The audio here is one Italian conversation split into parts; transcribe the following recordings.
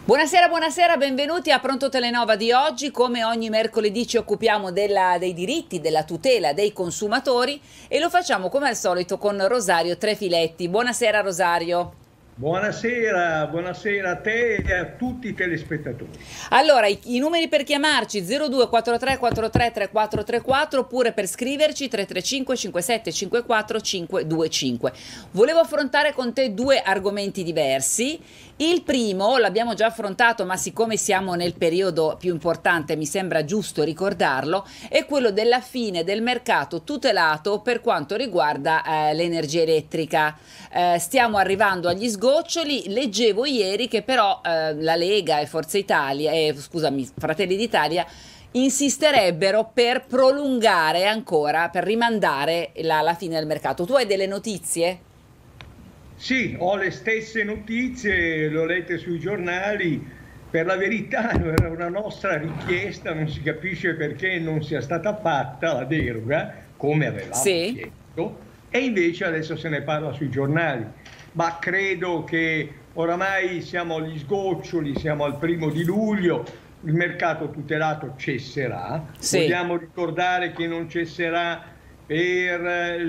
Buonasera, buonasera, benvenuti a Pronto Telenova di oggi. Come ogni mercoledì ci occupiamo dei diritti, della tutela dei consumatori e lo facciamo come al solito con Rosario Trefiletti. Buonasera Rosario. Buonasera, buonasera a te e a tutti i telespettatori. Allora, i numeri per chiamarci 0243 43 3434 oppure per scriverci 335 57 54 525. Volevo affrontare con te due argomenti diversi. Il primo l'abbiamo già affrontato, ma siccome siamo nel periodo più importante mi sembra giusto ricordarlo, è quello della fine del mercato tutelato per quanto riguarda l'energia elettrica. Stiamo arrivando agli sgoccioli. Leggevo ieri che però la Lega e Forza Italia, scusami, Fratelli d'Italia insisterebbero per prolungare ancora, per rimandare la fine del mercato. Tu hai delle notizie? Sì, ho le stesse notizie, lo lette sui giornali. Per la verità era una nostra richiesta, non si capisce perché non sia stata fatta la deroga, come avevamo chiesto, e invece adesso se ne parla sui giornali. Ma credo che oramai siamo agli sgoccioli, siamo al 1° luglio, il mercato tutelato cesserà. Vogliamo ricordare che non cesserà per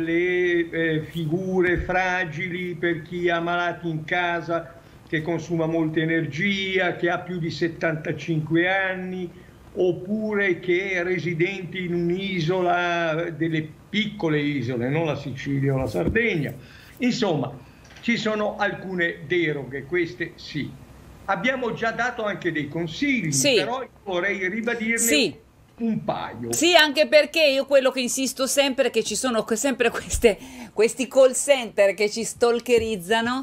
le figure fragili, per chi ha malati in casa, che consuma molta energia, che ha più di 75 anni, oppure che è residente in un'isola, delle piccole isole, non la Sicilia o la Sardegna. Insomma, ci sono alcune deroghe, queste sì. Abbiamo già dato anche dei consigli, però vorrei ribadirne un paio. Sì, anche perché io quello che insisto sempre è che ci sono sempre questi call center che ci stalkerizzano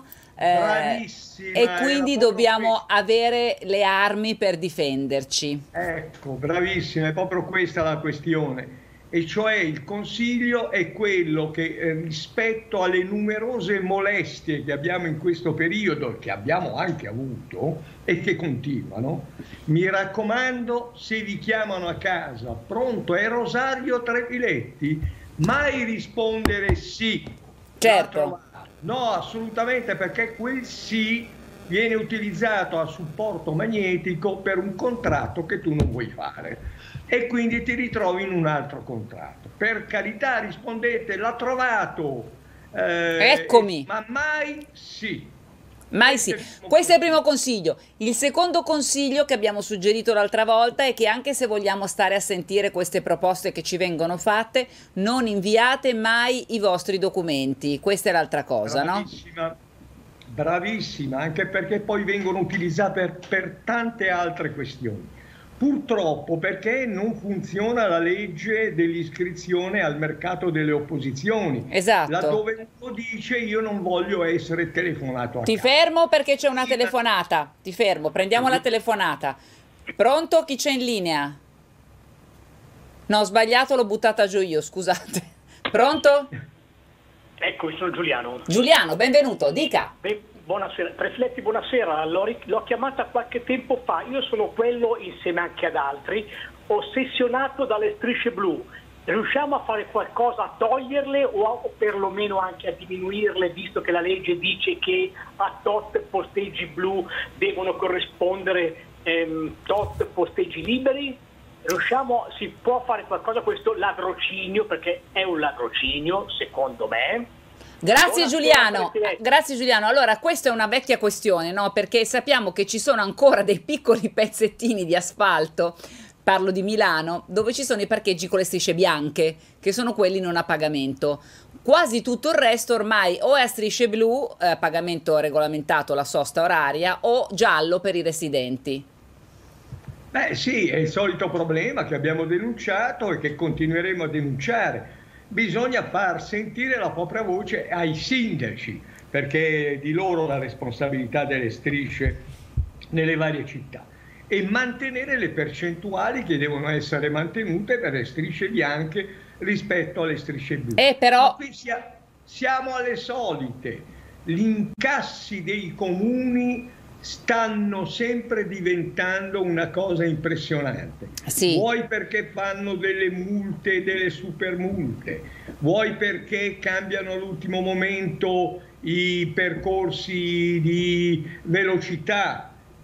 e quindi dobbiamo avere le armi per difenderci. Ecco, bravissima, è proprio questa la questione. E cioè il consiglio è quello che rispetto alle numerose molestie che abbiamo in questo periodo, che abbiamo anche avuto e che continuano, mi raccomando, se vi chiamano a casa, pronto, è Rosario Trefiletti, mai rispondere sì. Certo. No, assolutamente, perché quel sì viene utilizzato a supporto magnetico per un contratto che tu non vuoi fare. E quindi ti ritrovi in un altro contratto. Per carità, rispondete, l'ha trovato. Eccomi. Ma mai sì. Mai sì. Questo è il primo consiglio. Il secondo consiglio che abbiamo suggerito l'altra volta è che anche se vogliamo stare a sentire queste proposte che ci vengono fatte, non inviate mai i vostri documenti. Questa è l'altra cosa, bravissima, no? Bravissima, anche perché poi vengono utilizzate per tante altre questioni. Purtroppo perché non funziona la legge dell'iscrizione al mercato delle opposizioni. Esatto. Laddove uno dice io non voglio essere telefonato a casa. Ti fermo perché c'è una telefonata. Ti fermo, prendiamo la telefonata. Pronto? Chi c'è in linea? No, ho sbagliato, l'ho buttata giù io, scusate. Pronto? Ecco, sono Giuliano. Giuliano, benvenuto, dica. Buonasera, Trefiletti, buonasera. L'ho chiamata qualche tempo fa. Io sono quello, insieme anche ad altri, ossessionato dalle strisce blu. Riusciamo a fare qualcosa a toglierle o perlomeno anche a diminuirle, visto che la legge dice che a tot posteggi blu devono corrispondere tot posteggi liberi? Si può fare qualcosa a questo ladrocinio, perché è un ladrocinio, secondo me. Grazie Giuliano, grazie Giuliano. Allora, questa è una vecchia questione, no? Perché sappiamo che ci sono ancora dei piccoli pezzettini di asfalto, parlo di Milano, dove ci sono i parcheggi con le strisce bianche, che sono quelli non a pagamento. Quasi tutto il resto ormai o è a strisce blu, pagamento regolamentato, la sosta oraria, o giallo per i residenti. Beh sì, è il solito problema che abbiamo denunciato e che continueremo a denunciare. Bisogna far sentire la propria voce ai sindaci, perché è di loro la responsabilità delle strisce nelle varie città, e mantenere le percentuali che devono essere mantenute per le strisce bianche rispetto alle strisce blu. Però... Ma qui siamo alle solite. Gli incassi dei comuni stanno sempre diventando una cosa impressionante. Vuoi perché fanno delle multe, delle super multe, vuoi perché cambiano all'ultimo momento i percorsi di velocità,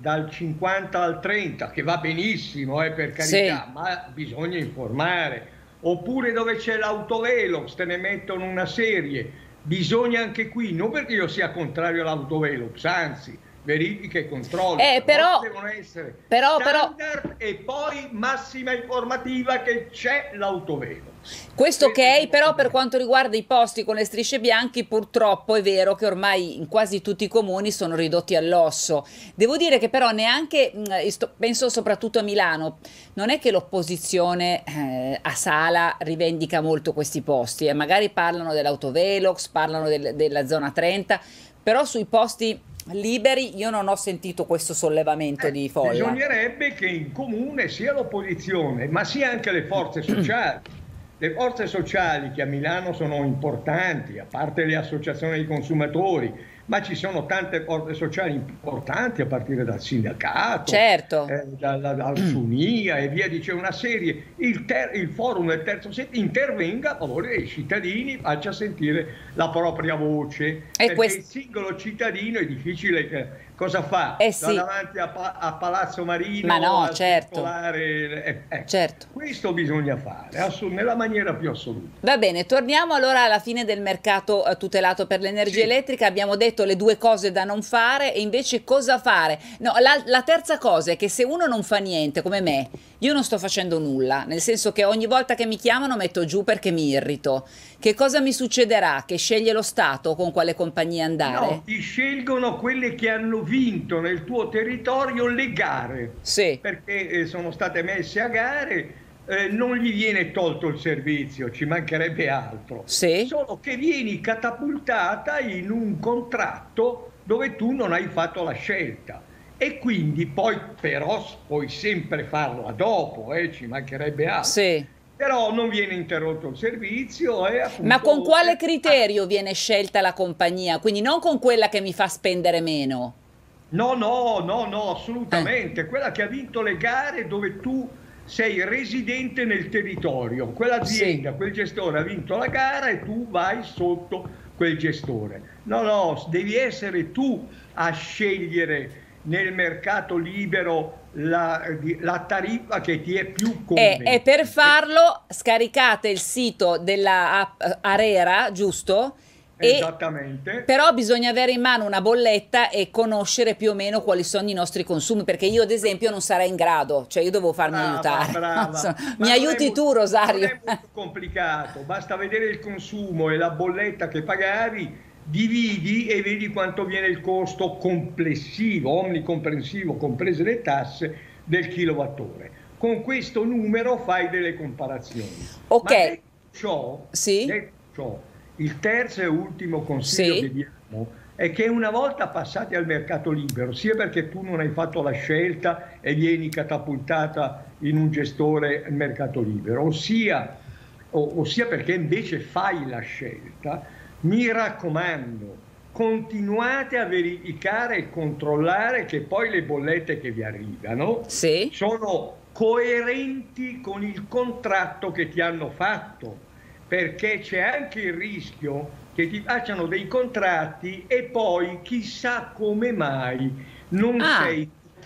dal 50 al 30, che va benissimo, per carità, ma bisogna informare. Oppure dove c'è l'autovelox, te ne mettono una serie. Bisogna anche qui, non perché io sia contrario all'autovelox, anzi, verifiche e controlli, però devono essere standard e poi massima informativa che c'è l'autovelox. Questo ok, però per quanto riguarda i posti con le strisce bianche, purtroppo è vero che ormai in quasi tutti i comuni sono ridotti all'osso. Devo dire che però neanche, penso soprattutto a Milano, non è che l'opposizione a Sala rivendica molto questi posti, magari parlano dell'autovelox, parlano della zona 30, però sui posti liberi io non ho sentito questo sollevamento di folla. Bisognerebbe che in comune sia l'opposizione, ma sia anche le forze sociali. Le forze sociali che a Milano sono importanti, a parte le associazioni dei consumatori, ma ci sono tante forze sociali importanti a partire dal sindacato, certo, dal SUNIA e via dicendo, una serie. Il forum del terzo settore intervenga a favore dei cittadini, faccia sentire la propria voce, perché il singolo cittadino è difficile. Cosa fa? Va davanti a Palazzo Marino, ma no, a certo. Certo. Questo bisogna fare nella maniera più assoluta. Va bene, torniamo allora alla fine del mercato tutelato per l'energia elettrica. Abbiamo detto le due cose da non fare e invece cosa fare. No, la terza cosa è che se uno non fa niente, come me, io non sto facendo nulla, nel senso che ogni volta che mi chiamano metto giù perché mi irrito. Che cosa mi succederà? Che sceglie lo Stato con quale compagnia andare? No, ti scelgono quelle che hanno vinto nel tuo territorio le gare, perché sono state messe a gare, non gli viene tolto il servizio, ci mancherebbe altro, solo che vieni catapultata in un contratto dove tu non hai fatto la scelta e quindi poi però puoi sempre farla dopo, ci mancherebbe altro. Però non viene interrotto il servizio. Ma con quale criterio viene scelta la compagnia? Quindi non con quella che mi fa spendere meno? No, assolutamente. Quella che ha vinto le gare dove tu sei residente nel territorio. Quell'azienda, quel gestore ha vinto la gara e tu vai sotto quel gestore. No, devi essere tu a scegliere nel mercato libero la tariffa che ti è più conveniente. E per farlo scaricate il sito della app Arera, giusto? Esattamente. Però bisogna avere in mano una bolletta e conoscere più o meno quali sono i nostri consumi, perché io ad esempio non sarei in grado, cioè io devo farmi aiutare. Brava. Mi aiuti tu, Rosario? Non è molto complicato, basta vedere il consumo e la bolletta che pagavi, dividi e vedi quanto viene il costo complessivo, omnicomprensivo, comprese le tasse, del kilowattora. Con questo numero fai delle comparazioni. Ok. Ma detto ciò, il terzo e ultimo consiglio che diamo è che una volta passati al mercato libero, sia perché tu non hai fatto la scelta e vieni catapultata in un gestore al mercato libero, ossia perché invece fai la scelta, mi raccomando, continuate a verificare e controllare che poi le bollette che vi arrivano sono coerenti con il contratto che ti hanno fatto, perché c'è anche il rischio che ti facciano dei contratti e poi chissà come mai non sei,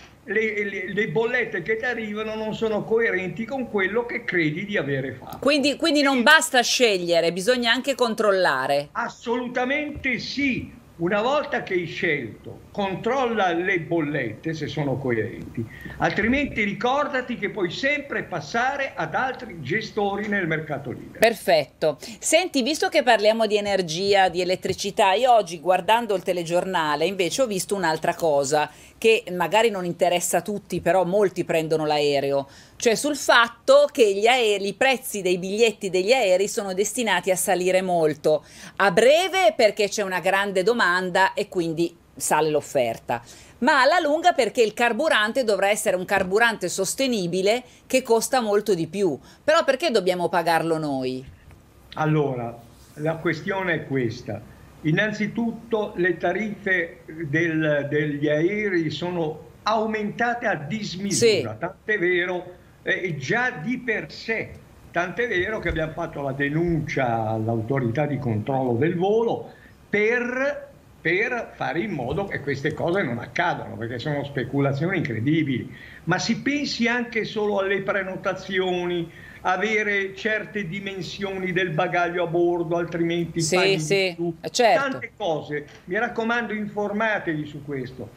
le bollette che ti arrivano non sono coerenti con quello che credi di avere fatto. Quindi non basta scegliere, bisogna anche controllare. Assolutamente sì. Una volta che hai scelto, controlla le bollette se sono coerenti, altrimenti ricordati che puoi sempre passare ad altri gestori nel mercato libero. Perfetto. Senti, visto che parliamo di energia, di elettricità, io oggi guardando il telegiornale invece ho visto un'altra cosa che magari non interessa a tutti, però molti prendono l'aereo, cioè sul fatto che i prezzi dei biglietti degli aerei sono destinati a salire molto, a breve perché c'è una grande domanda e quindi sale l'offerta, ma alla lunga perché il carburante dovrà essere un carburante sostenibile che costa molto di più. Però perché dobbiamo pagarlo noi? Allora, la questione è questa. Innanzitutto le tariffe degli aerei sono aumentate a dismisura, tant'è vero, già di per sé, tant'è vero che abbiamo fatto la denuncia all'autorità di controllo del volo per per fare in modo che queste cose non accadano, perché sono speculazioni incredibili. Ma si pensi anche solo alle prenotazioni, avere certe dimensioni del bagaglio a bordo, altrimenti paghi di più. Certo. Tante cose. Mi raccomando, informatevi su questo.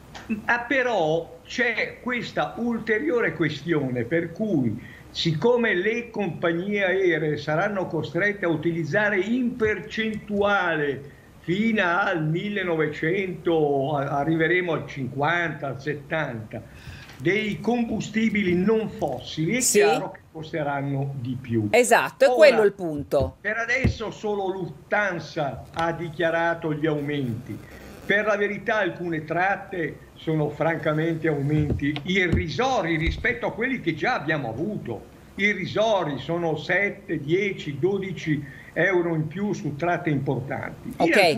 Però c'è questa ulteriore questione per cui, siccome le compagnie aeree saranno costrette a utilizzare in percentuale fino al 1900, arriveremo al 50, al 70, dei combustibili non fossili, è chiaro che costeranno di più. Esatto, è quello il punto. Per adesso solo Lufthansa ha dichiarato gli aumenti. Per la verità alcune tratte sono francamente aumenti irrisori rispetto a quelli che già abbiamo avuto. Irrisori, sono 7, 10, 12 euro in più su tratte importanti.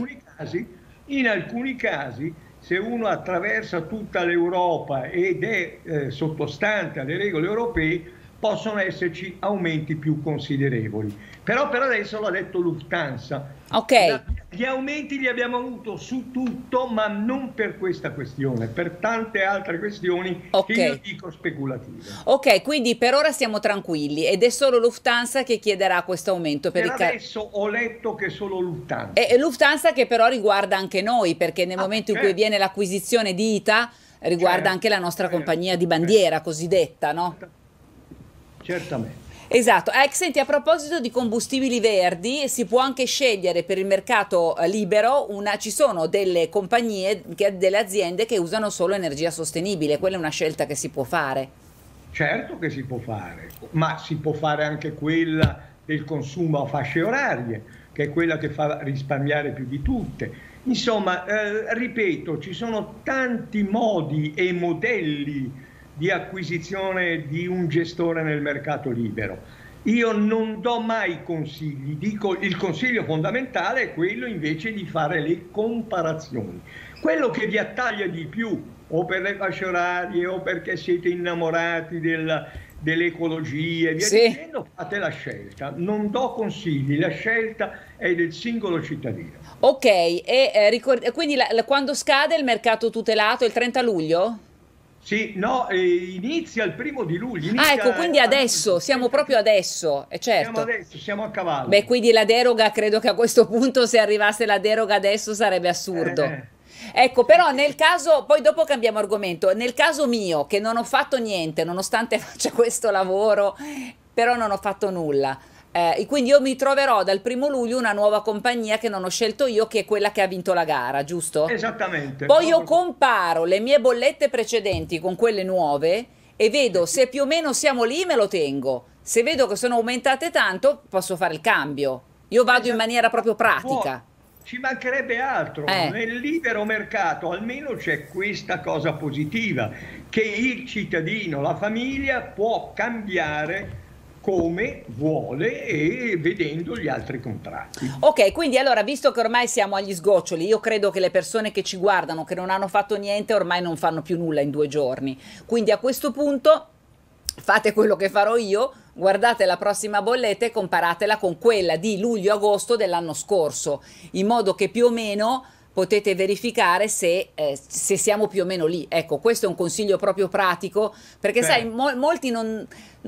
In alcuni casi, se uno attraversa tutta l'Europa ed è sottostante alle regole europee, possono esserci aumenti più considerevoli. Però per adesso l'ha detto Lufthansa. Gli aumenti li abbiamo avuto su tutto, ma non per questa questione, per tante altre questioni che io dico speculative. Ok, quindi per ora siamo tranquilli ed è solo Lufthansa che chiederà questo aumento. Per adesso ho letto che solo Lufthansa. E Lufthansa che però riguarda anche noi, perché nel momento in cui viene l'acquisizione di ITA, riguarda anche la nostra compagnia di bandiera cosiddetta, no? Certamente. Esatto. Senti, a proposito di combustibili verdi, si può anche scegliere per il mercato libero, ci sono delle compagnie, delle aziende che usano solo energia sostenibile, quella è una scelta che si può fare. Certo che si può fare, ma si può fare anche quella del consumo a fasce orarie, che è quella che fa risparmiare più di tutte. Insomma, ripeto, ci sono tanti modi e modelli di acquisizione di un gestore nel mercato libero. Io non do mai consigli, dico il consiglio fondamentale è quello invece di fare le comparazioni. Quello che vi attaglia di più, o per le fasce orarie, o perché siete innamorati dell'ecologia e via dicendo, fate la scelta. Non do consigli, la scelta è del singolo cittadino. Ok, e quindi quando scade il mercato tutelato? Il 30 luglio? Sì, no, inizia il 1° luglio. Ecco, quindi adesso, siamo proprio adesso, certo. Siamo a cavallo. Beh, quindi la deroga, credo che a questo punto se arrivasse la deroga adesso sarebbe assurdo. Ecco, però nel caso, poi dopo cambiamo argomento, nel caso mio che non ho fatto niente, nonostante faccia questo lavoro, però non ho fatto nulla. Quindi io mi troverò dal 1° luglio una nuova compagnia che non ho scelto io, che è quella che ha vinto la gara, giusto? Esattamente. Poi io comparo le mie bollette precedenti con quelle nuove e vedo se più o meno siamo lì, me lo tengo. Se vedo che sono aumentate tanto, posso fare il cambio. Io vado in maniera proprio pratica. Ci mancherebbe altro. Nel libero mercato almeno c'è questa cosa positiva, che il cittadino, la famiglia può cambiare come vuole e vedendo gli altri contratti. Ok, quindi allora, visto che ormai siamo agli sgoccioli, io credo che le persone che ci guardano, che non hanno fatto niente, ormai non fanno più nulla in 2 giorni. Quindi a questo punto fate quello che farò io, guardate la prossima bolletta e comparatela con quella di luglio-agosto dell'anno scorso, in modo che più o meno potete verificare se siamo più o meno lì. Ecco, questo è un consiglio proprio pratico, perché sai, molti non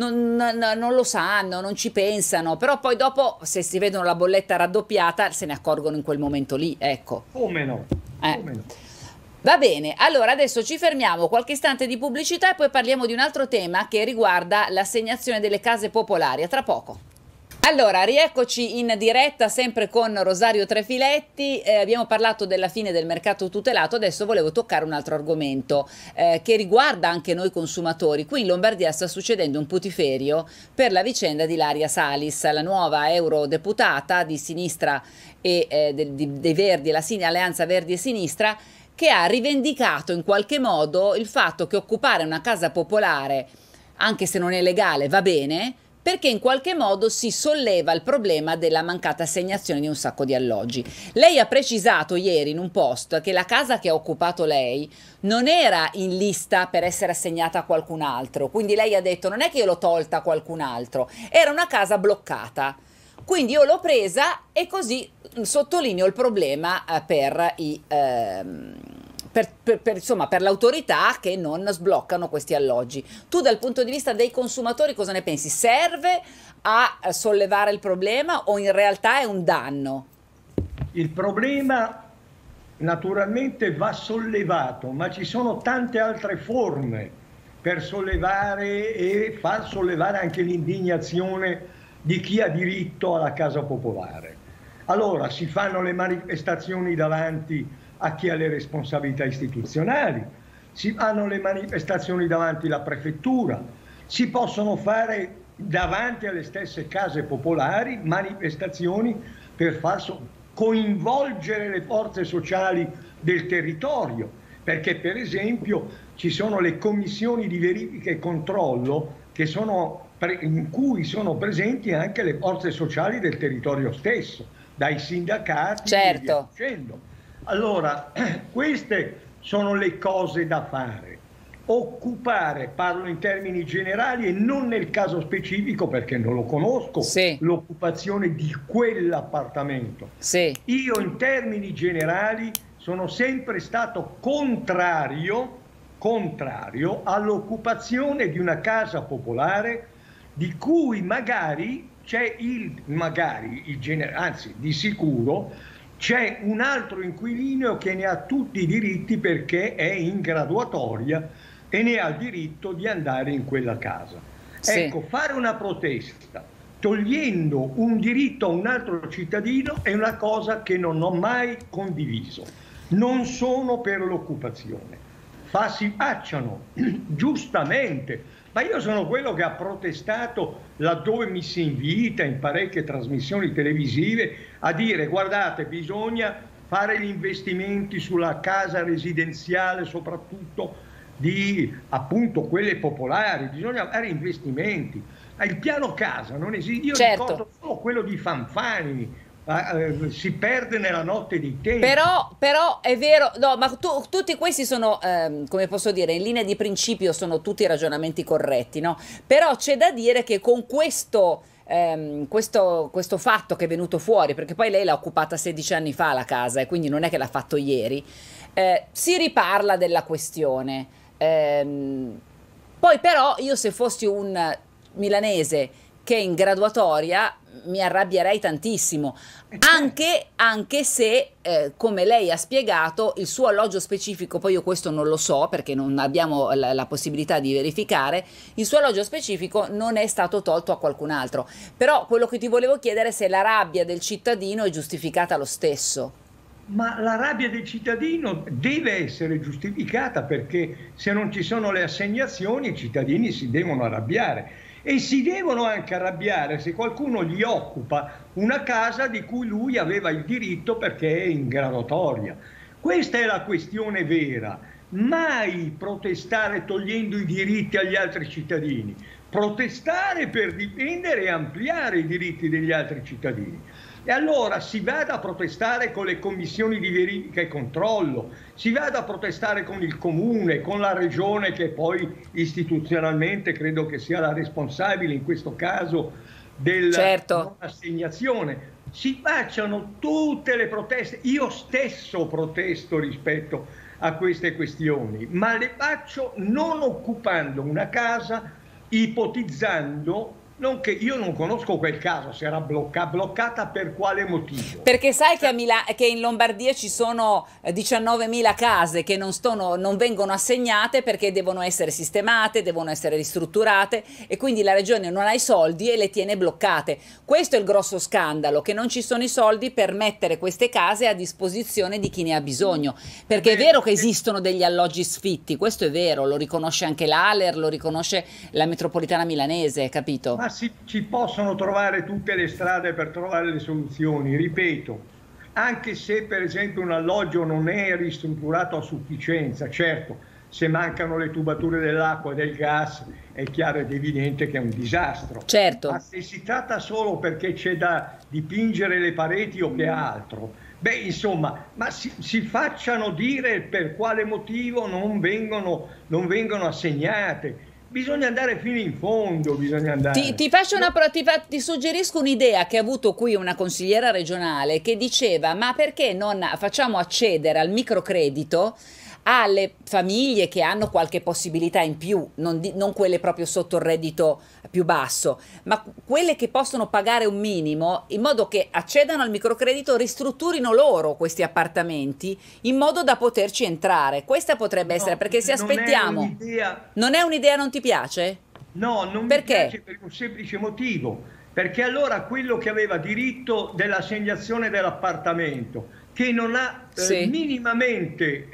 lo sanno, non ci pensano, però poi dopo, se si vedono la bolletta raddoppiata, se ne accorgono in quel momento lì, ecco. Come no? Come no? Va bene, allora adesso ci fermiamo, qualche istante di pubblicità e poi parliamo di un altro tema che riguarda l'assegnazione delle case popolari. A tra poco. Allora, rieccoci in diretta sempre con Rosario Trefiletti, abbiamo parlato della fine del mercato tutelato, adesso volevo toccare un altro argomento che riguarda anche noi consumatori. Qui in Lombardia sta succedendo un putiferio per la vicenda di Ilaria Salis, la nuova eurodeputata di sinistra e dei Verdi, Alleanza Verdi e Sinistra, che ha rivendicato in qualche modo il fatto che occupare una casa popolare, anche se non è legale, va bene, perché in qualche modo si solleva il problema della mancata assegnazione di un sacco di alloggi. Lei ha precisato ieri in un post che la casa che ha occupato lei non era in lista per essere assegnata a qualcun altro, quindi lei ha detto non è che io l'ho tolta a qualcun altro, era una casa bloccata. Quindi io l'ho presa e così sottolineo il problema insomma, per l'autorità che non sbloccano questi alloggi. Tu dal punto di vista dei consumatori cosa ne pensi? Serve a sollevare il problema o in realtà è un danno? Il problema naturalmente va sollevato, ma ci sono tante altre forme per sollevare e far sollevare anche l'indignazione di chi ha diritto alla casa popolare. Allora si fanno le manifestazioni davanti a chi ha le responsabilità istituzionali, si fanno le manifestazioni davanti alla prefettura, si possono fare davanti alle stesse case popolari manifestazioni per far coinvolgere le forze sociali del territorio, perché per esempio ci sono le commissioni di verifica e controllo in cui sono presenti anche le forze sociali del territorio stesso, dai sindacati e via dicendo. Allora, queste sono le cose da fare. Occupare, parlo in termini generali e non nel caso specifico perché non lo conosco, l'occupazione di quell'appartamento. Io in termini generali sono sempre stato contrario all'occupazione di una casa popolare di cui magari c'è anzi di sicuro c'è un altro inquilino che ne ha tutti i diritti perché è in graduatoria e ne ha il diritto di andare in quella casa. Ecco, fare una protesta togliendo un diritto a un altro cittadino è una cosa che non ho mai condiviso. Non sono per l'occupazione. Si facciano giustamente, ma io sono quello che ha protestato laddove mi si invita in parecchie trasmissioni televisive a dire: guardate, bisogna fare gli investimenti sulla casa residenziale, soprattutto di appunto quelle popolari, bisogna fare investimenti. Il piano casa non esiste, io ricordo solo quello di Fanfani. Si perde nella notte dei tempi. Però è vero, no, ma tutti questi sono, come posso dire, in linea di principio sono tutti ragionamenti corretti, no? Però c'è da dire che con questo fatto che è venuto fuori, perché poi lei l'ha occupata 16 anni fa la casa e quindi non è che l'ha fatto ieri, si riparla della questione. Poi però io, se fossi un milanese che è in graduatoria, mi arrabbierei tantissimo, anche se, come lei ha spiegato, il suo alloggio specifico, poi io questo non lo so perché non abbiamo la possibilità di verificare, il suo alloggio specifico non è stato tolto a qualcun altro. Però quello che ti volevo chiedere è se la rabbia del cittadino è giustificata lo stesso. Ma la rabbia del cittadino deve essere giustificata, perché se non ci sono le assegnazioni i cittadini si devono arrabbiare. E si devono anche arrabbiare se qualcuno gli occupa una casa di cui lui aveva il diritto perché è in graduatoria. Questa è la questione vera. Mai protestare togliendo i diritti agli altri cittadini. Protestare per difendere e ampliare i diritti degli altri cittadini. E allora si vada a protestare con le commissioni di verifica e controllo, si vada a protestare con il comune, con la regione, che poi istituzionalmente credo che sia la responsabile in questo caso dell'assegnazione. Si facciano tutte le proteste. Io stesso protesto rispetto a queste questioni, ma le faccio non occupando una casa, ipotizzando. Non che io non conosco quel caso, se era bloccata per quale motivo? Perché sai che, che in Lombardia ci sono 19.000 case che non vengono assegnate perché devono essere sistemate, devono essere ristrutturate, e quindi la regione non ha i soldi e le tiene bloccate. Questo è il grosso scandalo, che non ci sono i soldi per mettere queste case a disposizione di chi ne ha bisogno. Perché è vero che esistono degli alloggi sfitti, questo è vero, lo riconosce anche l'ALER, lo riconosce la metropolitana milanese, capito? Ci possono trovare tutte le strade per trovare le soluzioni, ripeto, anche se per esempio un alloggio non è ristrutturato a sufficienza. Certo, se mancano le tubature dell'acqua e del gas è chiaro ed evidente che è un disastro. Certo. Ma se si tratta solo perché c'è da dipingere le pareti o che altro, beh, insomma, ma si facciano dire per quale motivo non vengono assegnate. bisogna andare fino in fondo, bisogna andare. Ti suggerisco un'idea che ha avuto qui una consigliera regionale che diceva: ma perché non facciamo accedere al microcredito alle famiglie che hanno qualche possibilità in più, non quelle proprio sotto il reddito più basso, ma quelle che possono pagare un minimo, in modo che accedano al microcredito, ristrutturino loro questi appartamenti in modo da poterci entrare. Questa potrebbe essere, perché se aspettiamo... Non è un'idea, non ti piace? No, non mi piace per un semplice motivo, perché allora quello che aveva diritto dell'assegnazione dell'appartamento, che non ha minimamente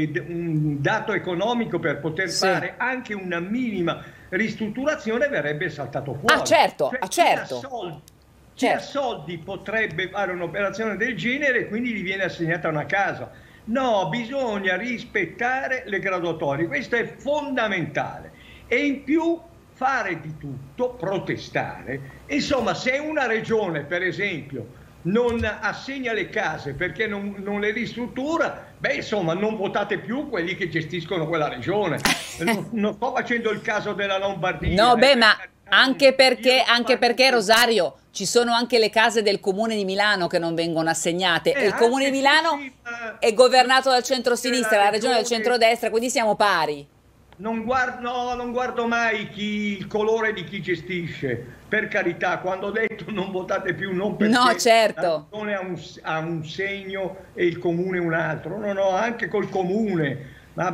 un dato economico per poter fare anche una minima ristrutturazione, verrebbe saltato fuori. Ah, certo, cioè, certo. Chi ha soldi potrebbe fare un'operazione del genere e quindi gli viene assegnata una casa. No, bisogna rispettare le graduatorie, questo è fondamentale. E in più fare di tutto, protestare. Insomma, se una regione, per esempio, non assegna le case perché non le ristruttura, beh, insomma, non votate più quelli che gestiscono quella regione. Non sto facendo il caso della Lombardia. No, beh, ma anche perché, Rosario, ci sono anche le case del Comune di Milano che non vengono assegnate, e il Comune di Milano è governato dal centro-sinistra, la regione del centrodestra, quindi siamo pari. Non guardo mai il colore di chi gestisce, per carità. Quando ho detto non votate più, non perché certo, la regione ha un segno e il comune un altro, no, anche col comune,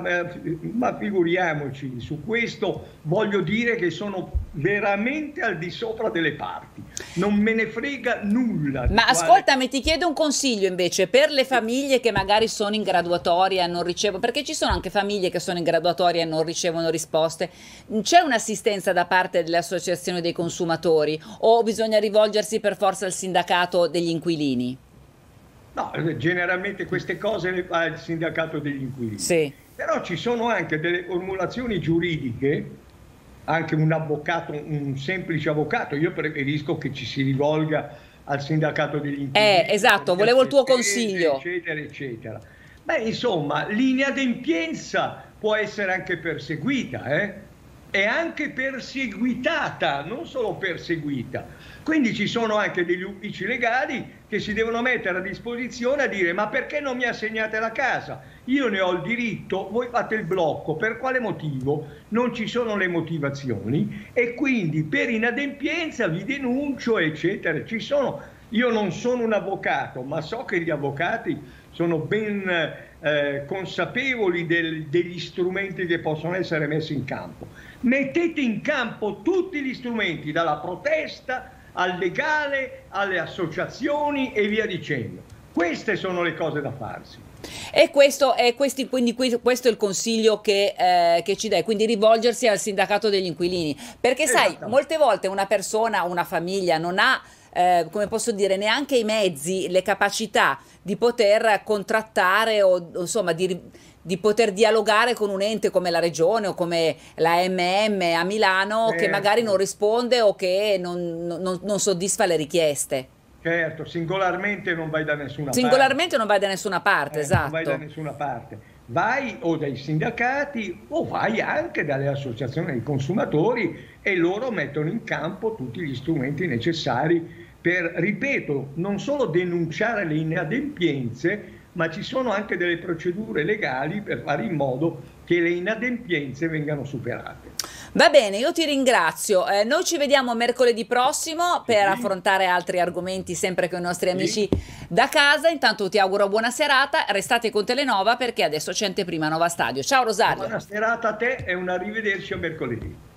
ma figuriamoci. Su questo voglio dire che sono veramente al di sopra delle parti, non me ne frega nulla. Ma ascoltami, ti chiedo un consiglio invece per le famiglie che magari sono in graduatoria e non ricevono, perché ci sono anche famiglie che sono in graduatoria e non ricevono risposte. C'è un'assistenza da parte delle associazioni dei consumatori o bisogna rivolgersi per forza al sindacato degli inquilini? No, generalmente queste cose le fa il sindacato degli inquilini. Sì. Però ci sono anche delle formulazioni giuridiche, anche un avvocato, un semplice avvocato, io preferisco che ci si rivolga al sindacato degli inquilini. Esatto, volevo il tuo consiglio. Eccetera, eccetera. Beh, insomma, l'inadempienza può essere anche perseguita, è anche perseguitata, non solo perseguita. Quindi ci sono anche degli uffici legali che si devono mettere a disposizione a dire: ma perché non mi assegnate la casa? Io ne ho il diritto, voi fate il blocco, per quale motivo? Non ci sono le motivazioni e quindi per inadempienza vi denuncio, eccetera. Io non sono un avvocato, ma so che gli avvocati sono ben consapevoli degli strumenti che possono essere messi in campo. Mettete in campo tutti gli strumenti, dalla protesta al legale, alle associazioni e via dicendo. Queste sono le cose da farsi. E questo è il consiglio che ci dai, quindi rivolgersi al sindacato degli inquilini, perché sai, molte volte una persona, una famiglia non ha come posso dire, neanche i mezzi, le capacità di poter contrattare o insomma di poter dialogare con un ente come la regione o come la a Milano, che magari non risponde o che non soddisfa le richieste. Certo, singolarmente non vai da nessuna parte. Singolarmente non vai da nessuna parte, esatto. Non vai da nessuna parte. Vai o dai sindacati o vai anche dalle associazioni dei consumatori e loro mettono in campo tutti gli strumenti necessari per, ripeto, non solo denunciare le inadempienze, ma ci sono anche delle procedure legali per fare in modo che le inadempienze vengano superate. Va bene, io ti ringrazio. Noi ci vediamo mercoledì prossimo per affrontare altri argomenti sempre con i nostri amici da casa. Intanto ti auguro buona serata, restate con Telenova perché adesso c'è Anteprima Nova Stadio. Ciao Rosario. Buona serata a te e un arrivederci a mercoledì.